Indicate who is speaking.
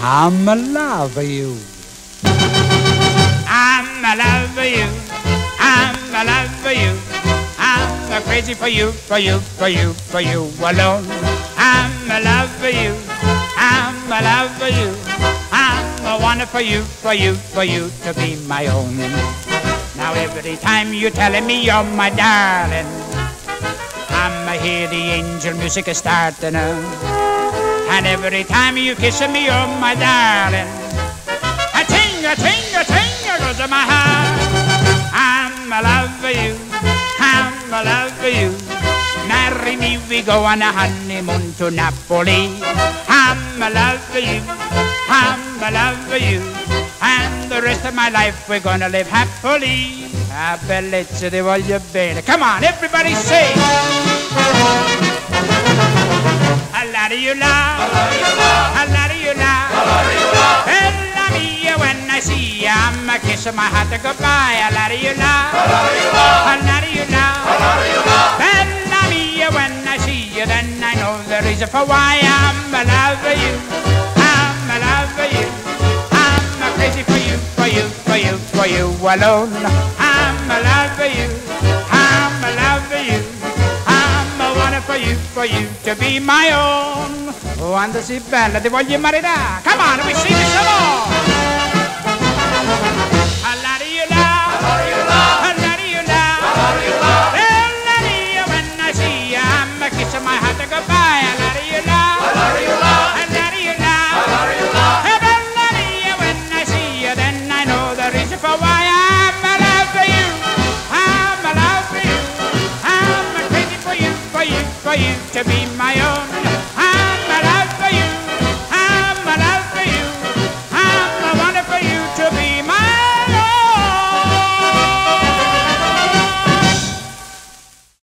Speaker 1: I'm in love with you. I'm in love with you. I'm in love with you. I'm crazy for you, for you, for you, for you alone. I'm in love with you. I'm in love with you. I'm a wonder for you, for you, for you to be my own. Now every time you're telling me you're my darling, I hear the angel music is starting up. And every time you kissing me, you're my darling, a ting, a ting, a ting, goes in my heart. I'm in love with you. I'm in love with you. Marry me, we go on a honeymoon to Napoli. I'm in love with you. I'm in love with you. And the rest of my life we're gonna live happily. Ah, bellezza ti voglio bene. Come on, everybody sing. I love you, love. I love you, love. Bella mia, when I see you, I'm a kiss my heart to goodbye. I love you, love. I love you, love. Bella mia, when I see you, then I know the reason for why I'm in love with you. I'm in love with you. I'm crazy for you, for you, for you, for you alone. I'm in love with you. I'm in love with you. I'm a wonder for you to be my own. Quando si bella ti voglio maritare. Come on, we sing it some more.